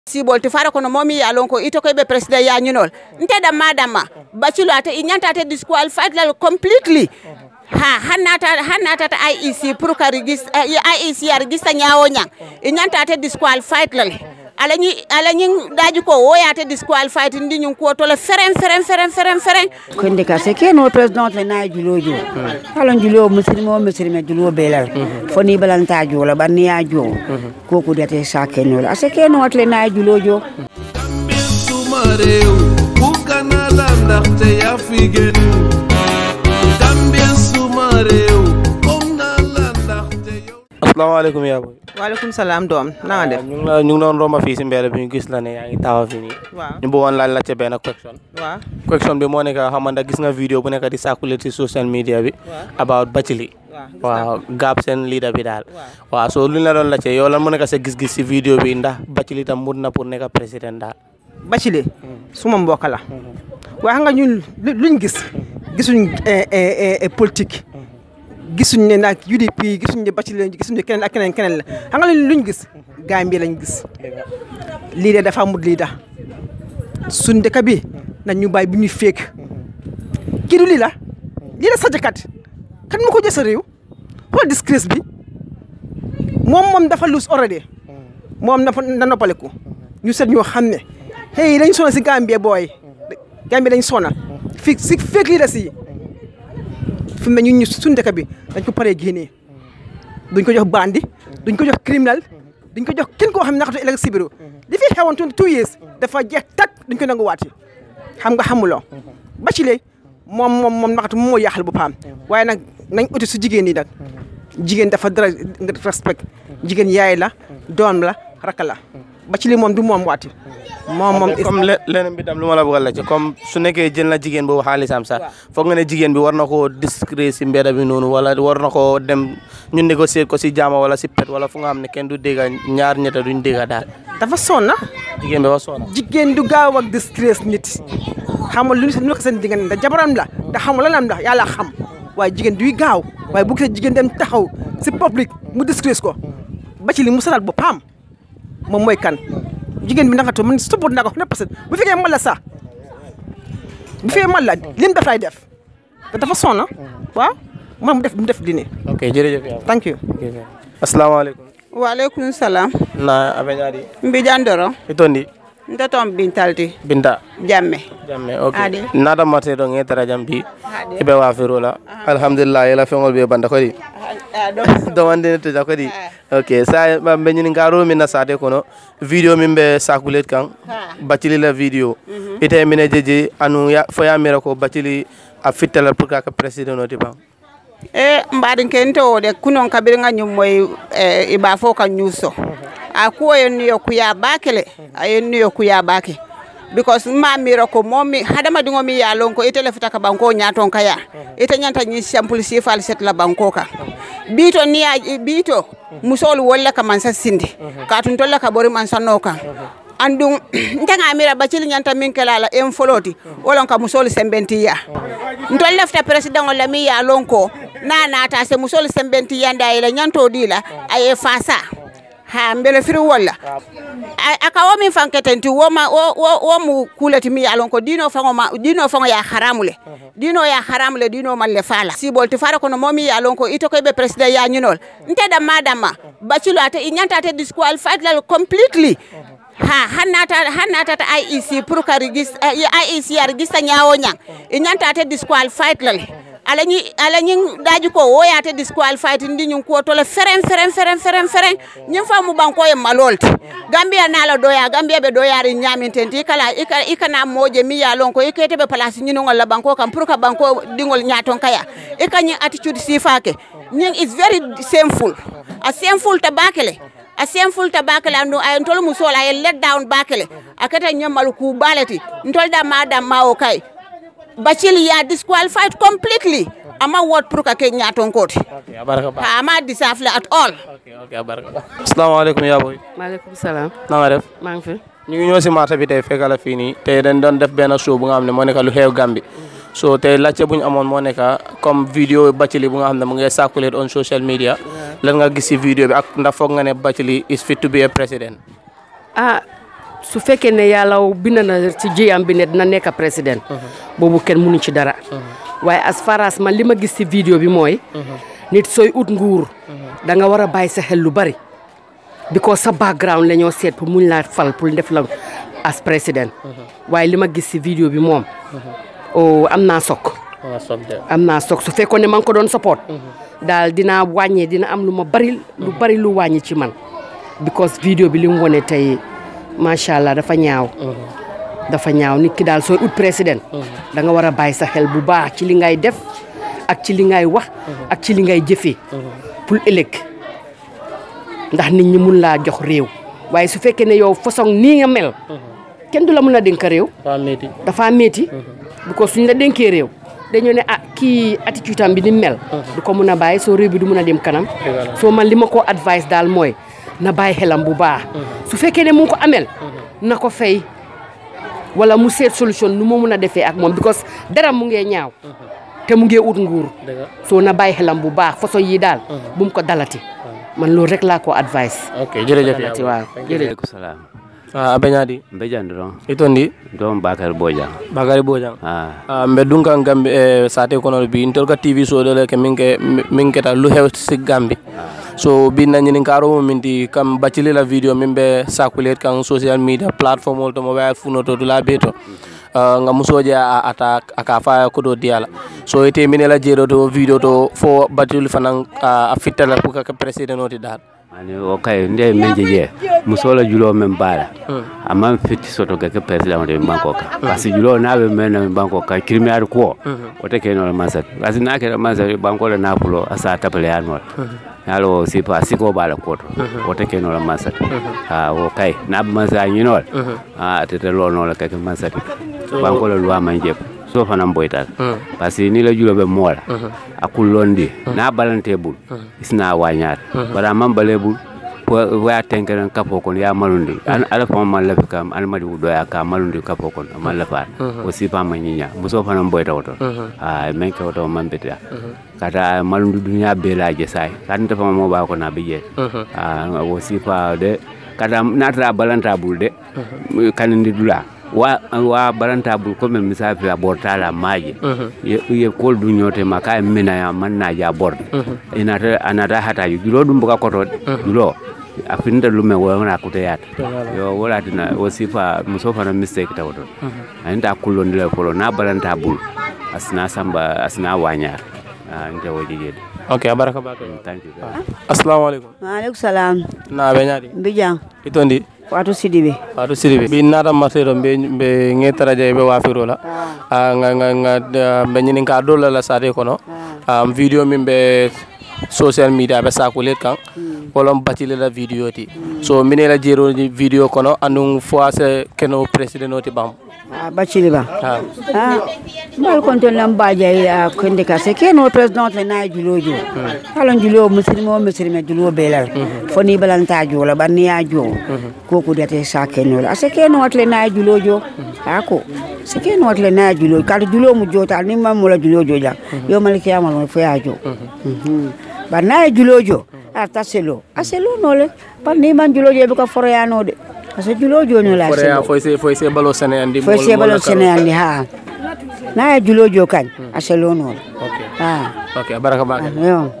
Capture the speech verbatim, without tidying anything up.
sibol ti fara kono momi ya lon ko ito ko be president ya nyinol nteda madama Batchilly ate inyanta te disqualified la completely ha hanata hanata ta I E C pour ka register I E C ya register nyaawo nyang inyanta te disqualified la alani alani daji ko woya te disqualified ndi nyun ko to le ferem ferem ferem ferem ferem ko ndika se ke no president le na julojo halon julo muslimo muslime julo belal foni balanta jola banni ya jo ko ko dete sa ke no ase ke no le na julojo Sumareu bukana landa te ya figen Gambian Sumareu onna landa te yo Assalamu alaikum ya boy wa alaikum salam dom na def ñu la ñu non roma fi ci mbéd bi ñu gis la né yaangi tawa fi ni ñu bo won laaj la ci ben question wa question bi mo nek xamanda gis nga vidéo bu nek di circuler ci social media bi about Batchilly wa gap sen leader bi dal wa so lu la don la ci yow lan mo nek sa gis gis ci vidéo bi ndax Batchilly tam mud na pour nek président dal Batchilly suma mbokk la wa nga ñun luñ gis gisuñ euh euh politique gisuñ ne nak U D P gisuñ ne Batchilly gisuñ ne keneen ak keneen keneen la xam nga luñ gis Gambia lañ gis lii de dafa mud lii da suñ dëkk bi nañ ñu bàyyi bu ñuy fekk kii du lii la lii la sajakat kan ma ko jël sa réew xool disgrace bi moom moom dafa lose already moom dafa na noppaleku ñu seet ñoo xam ne hey dañ sonal si Gambia booy Gambia dañ sonal fi si fekk lii da si fi mu ne ñun ñu suñ dëkk bi dañ ko paree génnee duñ ko jox bandi duñ ko jox criminal duñ ko jox kenn koo xam ne naqatu ëllëg si biir li fi xewoon two years dafa jeex tak duñ ko nanguwaati xam nga xamuloo Batchilly moom moom moom naqatu moom moo yaaxal boppam waaye nag nañ uti su jigéen ñi nag jigéen dafa dara respect jigéen yaay la doom la rakk la Batchilly moom du moom waati moom moom comme leneen bi tam lu ma la bëggal la ci comme su nekkee jël na jigéen boobu xaalisam sax foog nga ne jigéen bi war na koo discret si mbedd bi noonu wala war na koo dem ñu négocier ko si jaama wala si pet wala fu nga xam ne kenn du dégga ñaar ñetta duñ dégga daal dafa sonna jigéen bi dafa sonna jigéen du gaaw ak discret nit xamul lu ñu ko seen diggante da jabaram la da xamul lan la yàlla xam waaye jigéen duy gaaw waaye bu gisee jigéen dem taxaw si public mu discret ko Batchilly mu sanal boppam moom mooy kan jigéen bi naka to man support na ko ne parce que bu fekkee mal la sax bu fekkee mal la lim daf lay def te dafa sonna waaw moom mu def mu def dine ok jërëjëf yow thank you asalaamaaleykum wa alaikum salam na abeñaadi mbi jandoro itondi ndotom bintalti binta jamme jamme ok nada mate do ngetara jambi ibe wa firola alhamdulillah yela fengol be banda ko di do wande to jakodi ok sa be nyini ngaro min na sade kono video min be sakulet kan Batchilly la video ite mine jeje anu ya fo ya mira ko Batchilly a fitala pour ka president no tiba e mbaɗin kento de kunon kabir nganyum moy e iba fo kan nyuso a ko yenni yo kuya bakele a yenni yo kuya bake because ma mira ko momi hadama dingo mi ya lon ko itele futaka banko nyaton kaya ite nyanta ni sample sifal set la banko ka bito ni bito musol wolla ka man sa sindi ka tun tolla ka bori man sanoka andum ntanga mira Batchilly nyanta min kelala en foloti wolon ka musol sembenti ya ntol lefta president o lami ya lon ko nana ta se musol sembenti yanda ila nyanto dila ay fasa ha mbele firi wala aka wo min fanketenti wo ma wo mu kulati mi ya lon ko dino fango ma dino fango ya haramule dino ya haramule dino man le fala sibol ti fara kono momi ya lon ko ito ko be president ya nyinol nteda madama Batchilly ate inyanta te disqualified la completely ha hanata hanata ta I E C pour ka register I E C ya register nyaawo nyang inyanta te disqualified la alani alani daji ko woya te disqualified ndi nyun ko to le ferem ferem ferem ferem ferem nyim fa mu banko e malolti Gambia nala doya Gambia be doyari nyamintenti kala ika ikana moje mi ya lon ko ikete be place nyino ngol la banko kam pour ka banko dingol nyaton kaya ikani attitude sifake nyin is very shameful a shameful tabakele a shameful tabakele ando ay ntol musola ay let down bakele akata nyamal ku balati ntol da madam mawo kay Batchilly ya disqualified completely ama word pour ka ke nyaton koti okay abaraka ba ama disafle at all okay okay abaraka assalamu alaykum ya boy maaleykum salaam na nga def maa ngi fi ñu ngi ñoo ci marché bi tay fekkala fi ni tay dañ doon def ben show bu nga xamne mo nekk lu xew Gambie so tay lacce buñ amone mo nekk comme vidéo Batchilly bu nga xamne mo ngi circulate on social media lan nga gis ci vidéo bi ak ndax foog nga ne Batchilly is fit to be a president ah su fekkee ne yàlla bind na ci jiyam bi ne dina nekk président boobu kenn mënu ci dara waaye as far as man li ma gis ci vidéo bi mooy nit sooy ut nguur da nga war a bàyyi sa xel lu bari because sa background la ñoo seet pour muñ laa fal pour def la as président waaye li ma gis ci vidéo bi moom o am naa sok am naa sok su fekkoon ne ma ngi ko doon support daal dinaa wàññee dina am lu ma bari lu bari lu wàññi ci man because vidéo bi li mu wone tey macha allah dafa ñaaw dafa ñaaw nit ki daal sooy ut président da nga war a bàyyi sa xel bu baax ci li ngay def ak ci li ngay wax ak ci li ngay jëfee pour ëllëg ndax nit ñi mun laa jox réew waaye su fekkee ne yow façon nii nga mel kenn du la mun a dénk réew dafa métti bu ko suñ la dénkee réew dañoo ne ah kii attitude am bi ni mel du ko mun a bàyyi soo réew bi du mun a dem kanam soo man li ma ko advice daal mooy na bàyyi xelam bu baax su fekkee ne mu ngi ko amel na ko fay wala mu seet solution nu mu mun a defee ak moom because dara mu ngee ñaaw te mu ngee ut nguur soo na bàyyi xelam bu baax façon yi daal bu mu ko dalati man loolu rek laa ko advice ok jërëjëf waaw jërëjëf salaam ah abeñadi mbejan dron itondi don bakar bojang bakari bojang ah ah mbe dunka gambi e sate kono bi intol ka tv so de ke minke minke ta lu hew ci gambi so bi nañu ni karo minti kam Batchilly la video mimbe sakulet kan social media platform wol to mo wa funo to dula beto uh, nga musoje a attack aka fa ko do diala so ite minela jero to video to fo Batchilly fanan a fitala pour ka president oti dal ani okay nde menje je musola julo men bala amam fitti soto ga ke president de banko ka parce que julo nabe men banko ka criminal ko o te ke no masat parce que na ke masat banko la napulo asa tapale anot yalo sipa siko bala koto o te ke no masat ha okay na masa nyinol ah te te lo no la ke masat banko la loi manje so fanam boytal parce que ni la julo be mola akul londi na balante bul isna wanyar bara man balebul wa tenkeren kapo kon ya malundi an ala fam man la kam an madi do ya ka malundi kapo kon man la fa aussi pa manyinya muso fanam boyta woto ah men ka woto man beta kata malundi dunya be la je sai kan ta fam mo ba ko na biye ah aussi pa de kata natra balanta bul de kan ndi dula wa wa baranta bul ko men misafi a bortala maje ye kol du nyote maka mina ya man na ja bord ina ta anata hata yu julo dum buka koto julo afinda lume wona kuteyat yo wala dina wasifa musofa na mistake ta wodo anta kullo ndile folo na baranta bul asna samba asna wanya nje wojije okay baraka baka thank you assalamu alaikum wa alaikum salam na be nyadi mbijang itondi Fatou Sidibe Fatou Sidibe bi nata matero be be ngetara jay be wafiro la nga nga nga be nyini ka do la sare kono am video min be social media be sakulet kan kolom Batchilly la video ti so minela jero video kono andung fois keno president oti bam ah Batchilly ba ah mal konton lam baje ya konde ka se keno president le na julojo alon julo muslimo muslime julo belal foni balanta jola banni ya jo koku dete sa keno la se keno watle na julojo ako se keno watle na julo kal julo mu jota ni mam la julojo ja yo maliki amal fo ya jo ba na julojo ata selo aselo nole par ni man julojo be ko foroyano de parce que julojo no la selo fo se fo se balo sene andi fo se balo sene andi ha na julojo kan aselo nole okay ah okay baraka baka yo